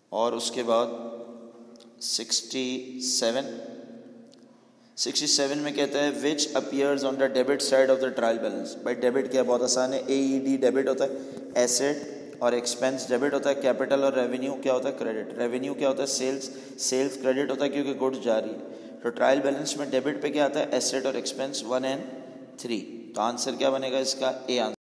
और उसके बाद 67 में कहता है which appears on the debit side of the trial balance. भाई डेबिट क्या, बहुत आसान है, AED डेबिट होता है, एसेट और एक्सपेंस डेबिट होता है, कैपिटल और रेवेन्यू क्या होता है, क्रेडिट। रेवेन्यू क्या होता है, सेल्स क्रेडिट होता है क्योंकि गुड्स जा रही है। तो ट्रायल बैलेंस में डेबिट पे क्या आता है, एसेट और एक्सपेंस 1 and 3। तो आंसर क्या बनेगा इसका, ए आंसर।